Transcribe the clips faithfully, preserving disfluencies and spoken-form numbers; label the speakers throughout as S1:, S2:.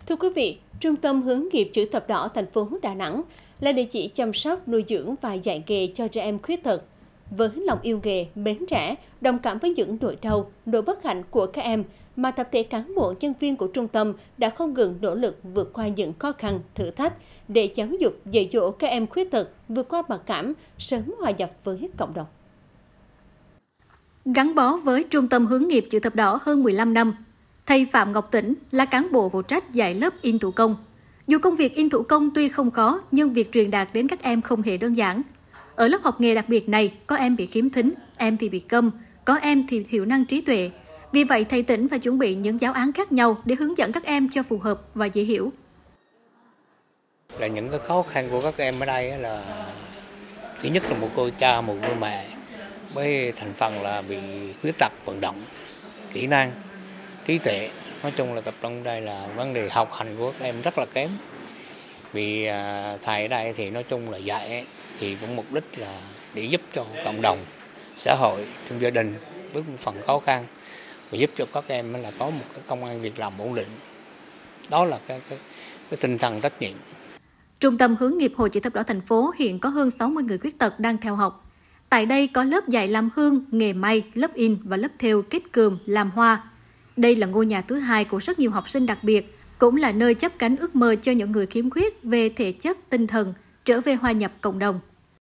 S1: Thưa quý vị, Trung tâm Hướng nghiệp Chữ thập đỏ thành phố Đà Nẵng là địa chỉ chăm sóc, nuôi dưỡng và dạy nghề cho trẻ em khuyết tật. Với lòng yêu nghề, mến trẻ, đồng cảm với những nỗi đau, nỗi bất hạnh của các em, mà tập thể cán bộ nhân viên của trung tâm đã không ngừng nỗ lực vượt qua những khó khăn, thử thách để giáo dục, dạy dỗ các em khuyết tật vượt qua mặc cảm, sớm hòa nhập với cộng đồng.
S2: Gắn bó với Trung tâm Hướng nghiệp Chữ thập đỏ hơn mười lăm năm, thầy Phạm Ngọc Tĩnh là cán bộ phụ trách dạy lớp in thủ công. Dù công việc in thủ công tuy không khó, nhưng việc truyền đạt đến các em không hề đơn giản. Ở lớp học nghề đặc biệt này, có em bị khiếm thính, em thì bị câm, có em thì thiểu năng trí tuệ. Vì vậy, thầy Tĩnh phải chuẩn bị những giáo án khác nhau để hướng dẫn các em cho phù hợp và dễ hiểu.
S3: Là những cái khó khăn của các em ở đây là thứ nhất là một cô cha, một cô mẹ với thành phần là bị khuyết tật vận động, kỹ năng, trí tuệ. Nói chung là tập trung đây là vấn đề học hành của các em rất là kém. Vì thầy ở đây thì nói chung là dạy thì cũng mục đích là để giúp cho cộng đồng, xã hội, trong gia đình với một phần khó khăn và giúp cho các em là có một cái công ăn việc làm ổn định. Đó là cái, cái, cái tinh thần trách nhiệm.
S2: Trung tâm Hướng nghiệp Hội Chữ thập đỏ thành phố hiện có hơn sáu mươi người khuyết tật đang theo học. Tại đây có lớp dạy làm hương, nghề may, lớp in và lớp thêu kết cườm, làm hoa. Đây là ngôi nhà thứ hai của rất nhiều học sinh đặc biệt, cũng là nơi chắp cánh ước mơ cho những người khiếm khuyết về thể chất, tinh thần, trở về hòa nhập cộng đồng.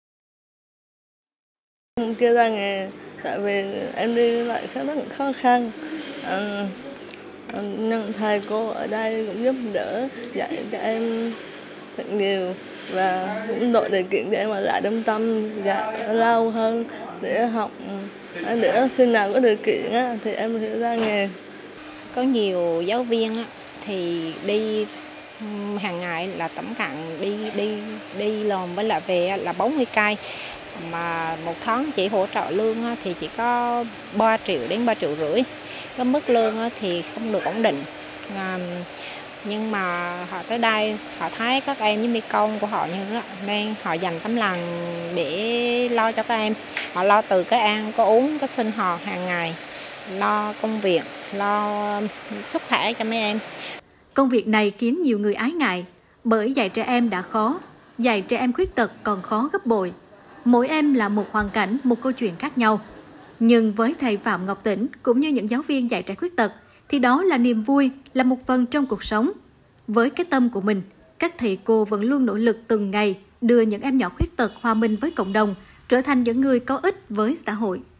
S4: Chưa ra nghề, tại vì em đi lại khá rất khó khăn. À, nhưng thầy cô ở đây cũng giúp đỡ dạy cho em thật nhiều và cũng tạo điều kiện để mà lại trung tâm dạy lâu hơn để học, để khi nào có điều kiện thì em sẽ ra nghề.
S5: Có nhiều giáo viên thì đi hàng ngày là tổng cộng đi đi đi làm với lại về là bốn mươi cây, mà một tháng chỉ hỗ trợ lương thì chỉ có ba triệu đến ba triệu rưỡi. Cái mức lương thì không được ổn định. Nhưng mà họ tới đây, họ thấy các em với mi công của họ như thế nên họ dành tấm lòng để lo cho các em. Họ lo từ cái ăn, có uống, cái sinh hoạt hàng ngày, lo công việc, lo sức khỏe cho mấy em.
S2: Công việc này khiến nhiều người ái ngại, bởi dạy trẻ em đã khó, dạy trẻ em khuyết tật còn khó gấp bội. Mỗi em là một hoàn cảnh, một câu chuyện khác nhau. Nhưng với thầy Phạm Ngọc Tĩnh cũng như những giáo viên dạy trẻ khuyết tật, thì đó là niềm vui, là một phần trong cuộc sống. Với cái tâm của mình, các thầy cô vẫn luôn nỗ lực từng ngày đưa những em nhỏ khuyết tật hòa mình với cộng đồng, trở thành những người có ích với xã hội.